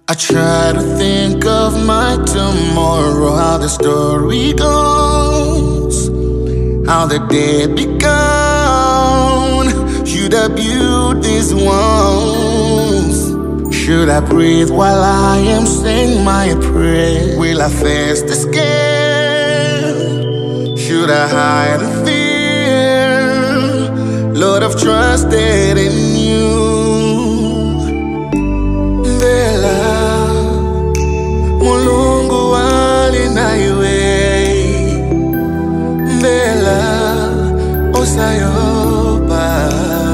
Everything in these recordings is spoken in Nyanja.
I try to think of my tomorrow, how the story goes, how the day begun. Should I build these walls? Should I breathe while I am saying my prayer? Will I face the scare? Should I hide in fear? Lord, I've trusted in you. Mulungu wali na iwe Mbela osayoba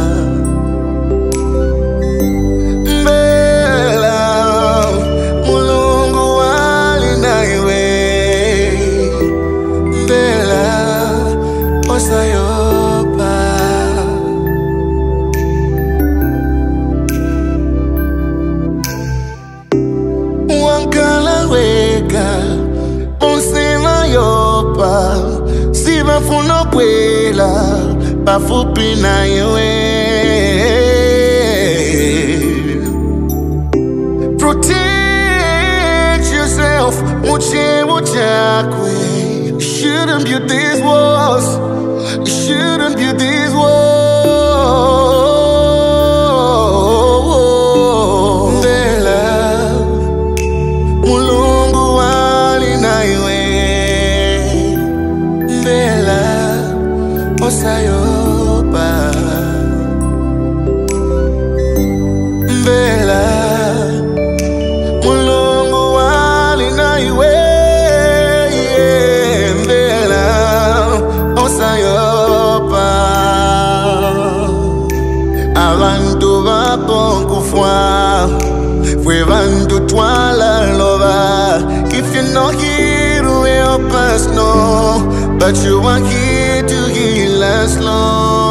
Mbela Mulungu wali na iwe Mbela osayoba Wankala weka Onsema yopa Siva funo kwela Pafupi na yewe Protect yourself Muche muchakwe Shouldn't build these walls Shouldn't build these walls Osayoba Mbela Mulungu wali na iwe Mbela Osayoba Abantu baponkufwa Fwe bantu twala loba If you're not here to help us know But you are here to heal us, Lord.